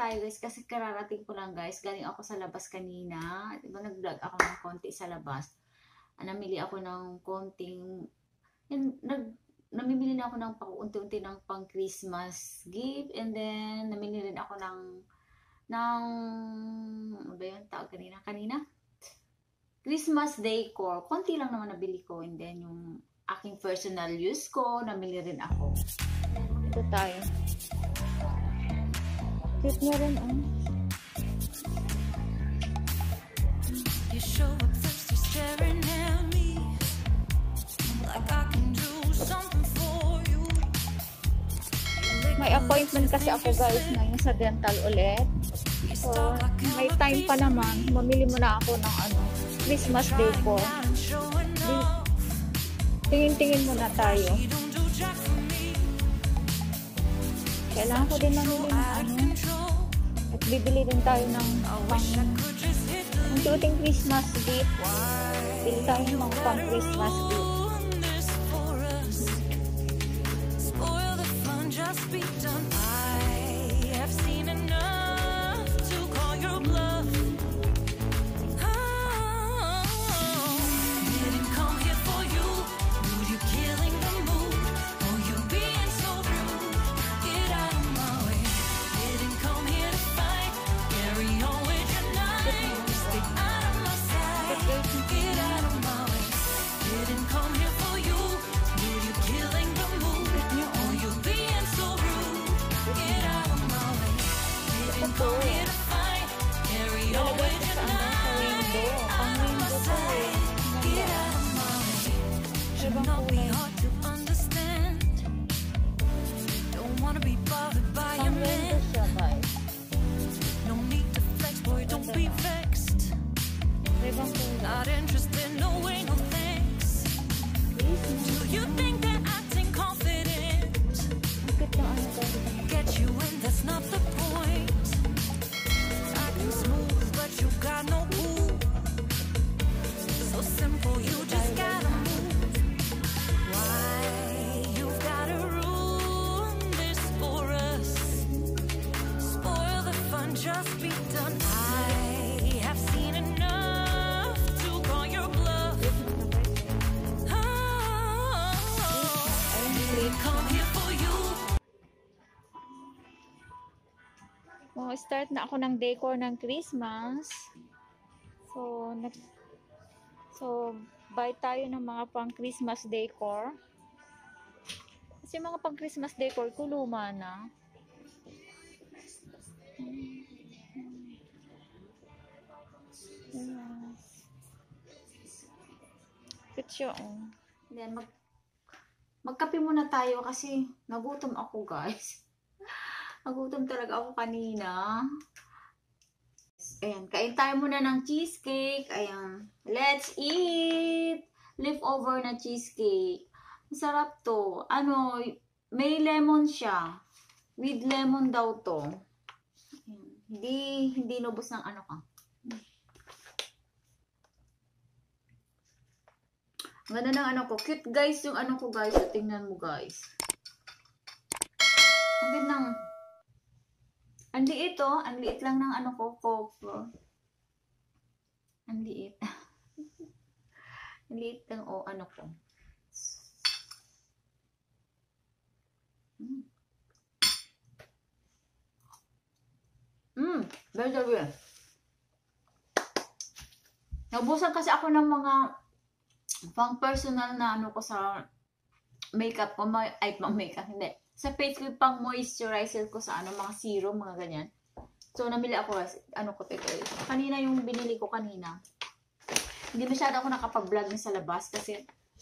tayo guys kasi kararating ko lang guys. Galing ako sa labas kanina. Diba nag-vlog ako ng konti sa labas. Namili ako ng konting, namimili na ako ng unti-unti ng pang Christmas gift. And then, namili rin ako ng ano ba yun? Tawag kanina? Christmas Decor. Konti lang naman nabili ko. And then, yung aking personal use ko, namili rin ako. Ito tayo. Cute na rin, You show up thirsty staring at me like I can do something for you. May appointment kasi ako guys ngayon sa dental ulit. So, may time pa naman. Mamili muna ako ng Christmas Decor. Tingin-tingin muna tayo. Kailangan ko din mamili ng at bibili din tayo ng cute Christmas gift. Bili tayo ng mga pang Christmas gift. Not interested, no way, no thanks. Do you think that acting confident get you in? That's not the point. Acting smooth, but you got no cool. So simple, you just gotta move. Why you've gotta ruin this for us? Spoil the fun, just be done. I have seen enough. Start na ako ng decor ng Christmas. So buy tayo ng mga pang Christmas decor. Kasi mga pang Christmas decor ko luma na. Cute siya, Then magkape muna tayo kasi nagutom ako guys. Nagutom talaga ako kanina. Ayan, kain tayo muna ng cheesecake. Ayan, let's eat! Leftover na cheesecake. Masarap to. May lemon siya. With lemon daw to. Ayan. Hindi lubos ng ka. Ganda ng ko. Cute guys yung ko guys. So, tingnan mo guys. Ang gandang. Ang liit ang liit lang ng ko, cover. Ang liit. Ang liit lang ko. Very good. Naubusan kasi ako ng mga pang personal na ko sa makeup ko, pang makeup, hindi. Sa face ko pang moisturizer ko sa mga serum, mga ganyan. So, namili ako, kanina yung binili ko kanina. Hindi masyado ako nakapag-vlog sa labas kasi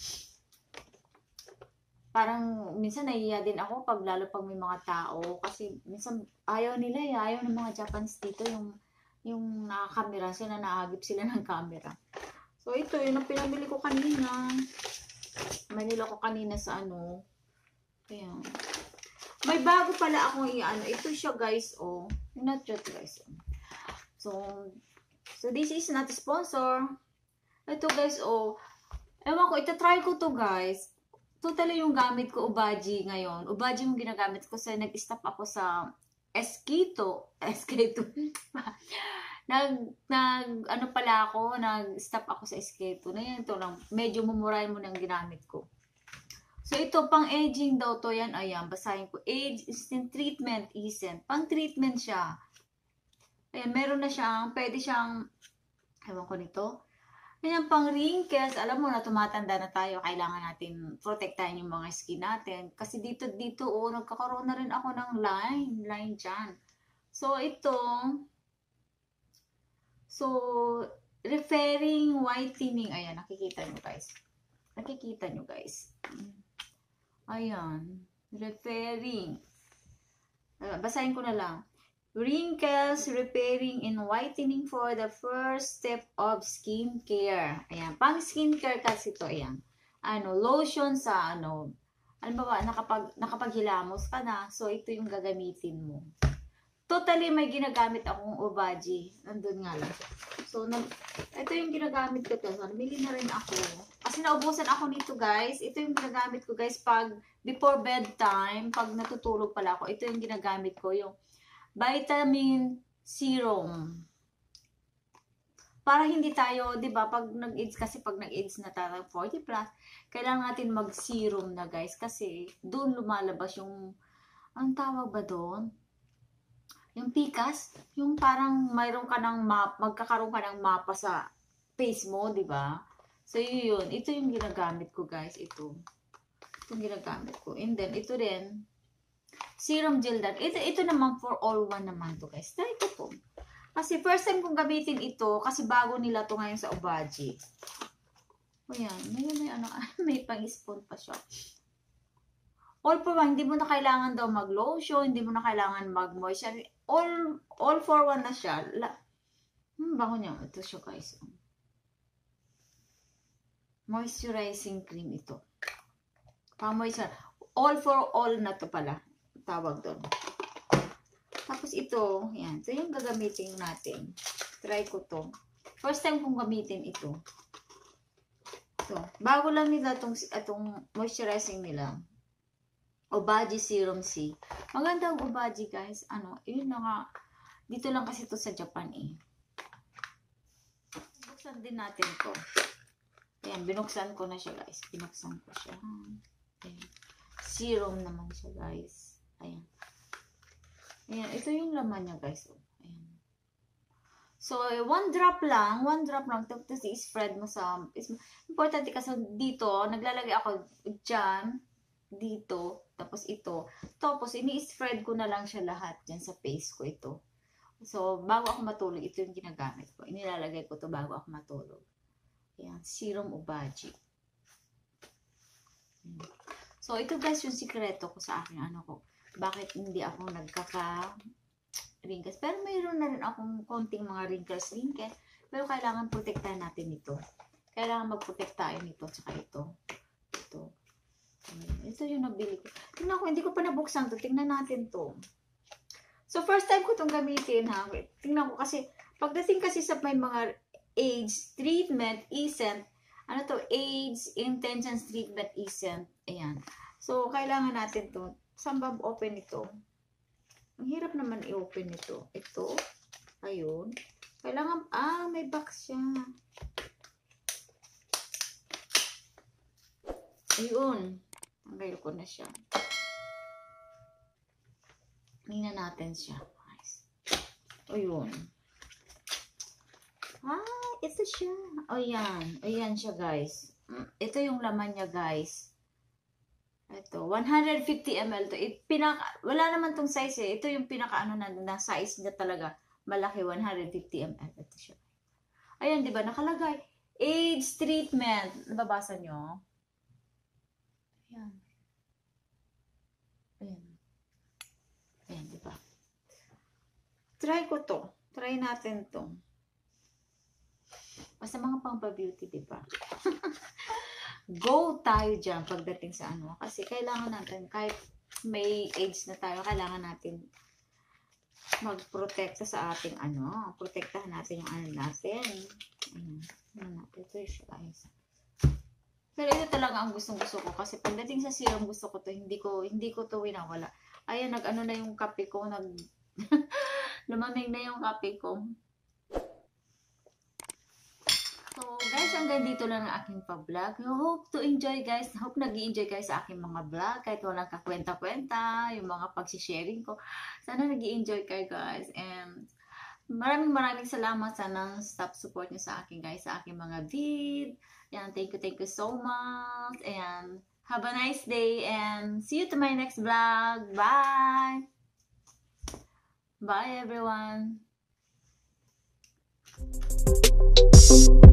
parang minsan nahihiya din ako lalo pag may mga tao. Kasi minsan ayaw nila, ayaw ng mga Japanese dito yung nakakamera sila, naagip sila ng camera. So, ito yun ang pinamili ko kanina. Manila ko kanina sa Ayan. May bago pala akong ito siya guys, Not yet guys. So this is not a sponsor. Ito guys, ewan ko, itatry ko to guys. Totally yung gamit ko, Obagi ngayon. Obagi yung ginagamit ko nag-stop ako sa esketo. Ano pala ako, nag-stop ako sa esketo. Na yan, ito lang, medyo mumurahin mo nang ginamit ko. So, ito, pang aging daw to, yan, ayan, basahin ko. Age instant treatment, isn't. Pang treatment siya. Ayan, meron na siyang, pwede siyang, ewan ko nito. Ayan, pang wrinkles, alam mo na, tumatanda na tayo, kailangan natin protektahan yung mga skin natin. Kasi dito, oh, nagkakaroon na rin ako ng line dyan. So, referring whitening, ayan, nakikita nyo guys. Ayan, referring. Basahin ko na lang. Wrinkles, repairing, and whitening for the first step of skincare. Ayan, pang skincare kasi ito, ayan. Lotion sa, alam ba, nakapaghilamos ka na, so ito yung gagamitin mo. Totally, may ginagamit akong Obagi. Nandun nga lang. So, ito yung ginagamit ko to. So, namili na rin ako. Kasi naubusan ako nito, guys. Ito yung ginagamit ko, guys, pag before bedtime, pag natutulog pala ako, ito yung ginagamit ko, yung vitamin serum. Para hindi tayo, di ba, pag nag-AIDS, kasi pag nag-AIDS na tayo, 40 plus, kailangan natin mag-serum na, guys. Kasi, doon lumalabas yung, ang tawag ba doon? Yung pikas, yung parang mayroon ka ng magkakaroon ka ng mapa sa face mo, di ba? So, yun. Ito yung ginagamit ko, guys. Ito yung ginagamit ko. And then, ito din, serum gel dan. Ito naman for all one naman to, guys. Try ko to. Kasi first time kong gamitin ito, kasi bago nila to ngayon sa Obagi. O yan, may pang-spoon pa siya. All for one, hindi mo na kailangan daw mag-lotion, hindi mo na kailangan mag-moisturize. All for one na siya. Bango niya. Ito siya, guys. Moisturizing cream ito. Pang-moisturize. All for all na to pala. Tawag doon. Tapos ito, yan. So, yung gagamitin natin. Try ko to. First time kong gamitin ito. So, bago lang nila itong moisturizing nila. Obagi Serum C. Maganda ang Obagi, guys. Yun na nga. Dito lang kasi ito sa Japan eh. Buksan din natin to. Ayan, binuksan ko na siya, guys. Binuksan ko siya. Ayan. Serum naman siya, guys. Ayan. Ayan, ito yung laman niya, guys. Ayan. So, one drop lang. Tapos i-spread mo sa... Importante kasi dito, naglalagay ako dyan, dito, tapos ito. Tapos, ini-spread ko na lang siya lahat dyan sa face ko ito. So, bago ako matulog, ito yung ginagamit ko. Inilalagay ko to bago ako matulog. Ayan, Serum Obagi. So, ito guys, yung sikreto ko sa akin, bakit hindi ako nagkaka-wrinkles. Pero mayroon na rin akong konting mga wrinkles. Pero kailangan protektahan natin ito. Kailangan magprotektahan ito, tsaka ito. Ito yung nabili ko. Tingnan ko, hindi ko pa nabuksan to. Tingnan natin to. So, first time ko itong gamitin, ha. Tingnan ko kasi, pagdating kasi sa may mga AIDS treatment isn't, AIDS intentions treatment isn't. Ayan. So, kailangan natin to. Saan ba open ito? Ang hirap naman i-open ito. Ito. Ayun. Kailangan, may box siya. Ayun. Tanggal ko na siya. Tingnan natin siya. Ayun. Ito siya. Ayan. Ayan siya, guys. Ito yung laman niya, guys. Ito. 150 ml to. Wala naman tong size eh. Ito yung pinaka na size niya talaga. Malaki. 150 ml. Ito siya. Ayan, di ba? Nakalagay. AIDS treatment. Nababasa nyo? Ayan. Ayan. Ayan, di ba? Try ko to. Try natin to. Basta mga pang-beauty, di ba? Go tayo dyan pagdating sa Kasi kailangan natin, kahit may age na tayo, kailangan natin magprotekta sa ating protektahan natin yung natin. Ito siya, guys. Pero ito talaga ang gustong-gusto ko. Kasi pagdating sa serum, gusto ko to. Hindi ko to winawala. Ayan, na yung kape ko. Lumamig na yung kape ko. So, guys, hanggang dito lang ang aking pa-vlog. I hope to enjoy, guys. Hope nag-i-enjoy guys sa aking mga vlog. Kahit walang kakwenta-kwenta, yung mga pagsisharing ko. Sana nag-i-enjoy kayo, guys. And maraming salamat. Sana stop support nyo sa akin, guys, sa aking mga vid. Yan, thank you so much. And have a nice day. And see you to my next vlog. Bye! Bye, everyone!